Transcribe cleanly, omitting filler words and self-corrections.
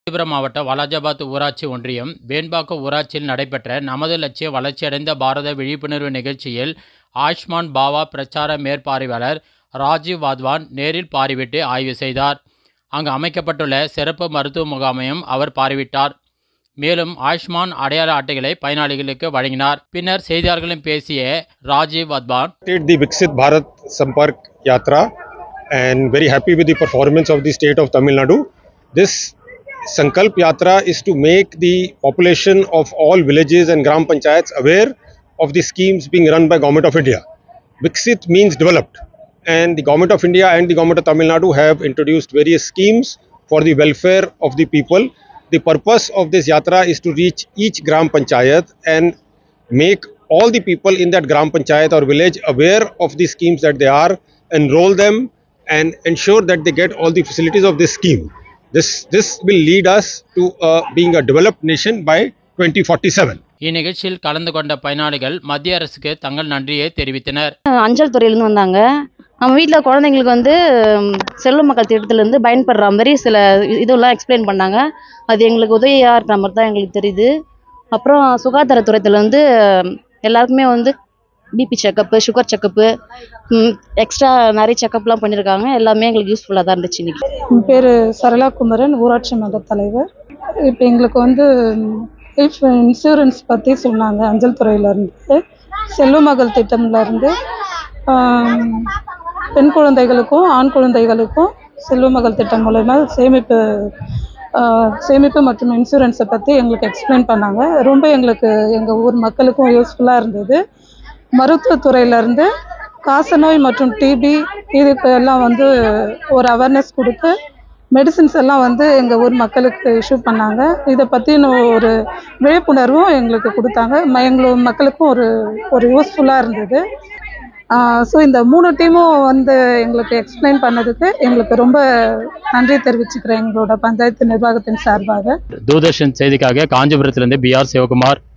காஞ்சிபுரம் மாவட்ட வாலாஜாபாத் ஊராட்சி ஒன்றியம் வேண்பாக்கம் ஊராட்சியில் நடைபெற்ற நமது லட்சிய வளர்ச்சியடைந்த பாரத விழிப்புணர்வு நிகழ்ச்சியில் ஆயுஷ்மான் பாவா பிரச்சார மேற்பார்வையாளர் ராஜீவ் வாத்வான் நேரில் பார்வையிட்டு ஆய்வு செய்தார். அங்கு அமைக்கப்பட்டுள்ள சிறப்பு மருத்துவ முகாமையும் அவர் பார்வையிட்டார். மேலும் ஆயுஷ்மான் அடையாள அட்டைகளை பயனாளிகளுக்கு வழங்கினார். பின்னர் செய்தியாளர்களிடம் பேசிய Rajiv Wadhwan, the Viksit Bharat Sampark Yatra and very happy with the performance of the state of Tamil Nadu. This Sankalp Yatra is to make the population of all villages and Gram Panchayats aware of the schemes being run by Government of India. Viksit means developed, and the Government of India and the Government of Tamil Nadu have introduced various schemes for the welfare of the people. The purpose of this yatra is to reach each Gram Panchayat and make all the people in that Gram Panchayat or village aware of the schemes that they are, enroll them and ensure that they get all the facilities of this scheme. This will lead us to being a developed nation by 2047. இந்நிகழ்ச்சியில் கலந்து கொண்ட பயனாளிகள் மத்திய அரசுக்கு தங்கள் நன்றியை தெரிவித்தனர். அஞ்சல் துறையிலேருந்து வந்தாங்க. நம்ம வீட்டில் குழந்தைங்களுக்கு செல்வ மக்கள் திட்டத்திலேருந்து பயன்படுற மாதிரி சில இதெல்லாம் எக்ஸ்பிளைன் பண்ணாங்க. அது எங்களுக்கு உதவியாக இருக்கிற மாதிரி தான் எங்களுக்கு தெரியுது. அப்புறம் சுகாதாரத்துறையிலேருந்து எல்லாருக்குமே BP checkup, sugar checkup, extra நிறைய செக்கப்லாம் பண்ணியிருக்காங்க. எல்லாமே எங்களுக்கு யூஸ்ஃபுல்லாக தான் இருந்துச்சு. இன்னைக்கு என் பேர் சரளா குமரன், ஊராட்சி மன்ற தலைவர். இப்போ எங்களுக்கு லைஃப் இன்சூரன்ஸ் பற்றி சொன்னாங்க. அஞ்சல் துறையிலேருந்து செல்வ மகள் திட்டம்லேருந்து பெண் குழந்தைகளுக்கும் ஆண் குழந்தைகளுக்கும் செல்வ மகள் திட்டம் மூலமா சேமிப்பு மற்றும் இன்சூரன்ஸை பற்றி எங்களுக்கு எக்ஸ்பிளைன் பண்ணாங்க. ரொம்ப எங்களுக்கு எங்கள் ஊர் மக்களுக்கும் யூஸ்ஃபுல்லாக இருந்தது. மருத்துவத்துறையிலேருந்து காசநோய் மற்றும் டிபி இதுக்கு எல்லாம் ஒரு அவேர்னஸ் கொடுத்து மெடிசின்ஸ் எல்லாம் எங்கள் ஊர் மக்களுக்கு இஷ்யூ பண்ணாங்க. இதை பற்றின ஒரு விழிப்புணர்வும் எங்களுக்கு கொடுத்தாங்க. எங்கள் மக்களுக்கும் ஒரு யூஸ்ஃபுல்லாக இருந்தது. ஸோ இந்த 3 டீமும் எங்களுக்கு எக்ஸ்பிளைன் பண்ணதுக்கு எங்களுக்கு ரொம்ப நன்றி தெரிவிச்சுக்கிறேன் எங்களோட பஞ்சாயத்து நிர்வாகத்தின் சார்பாக. தூர்தர்ஷன் செய்திக்காக காஞ்சிபுரத்திலிருந்து BR சிவகுமார்.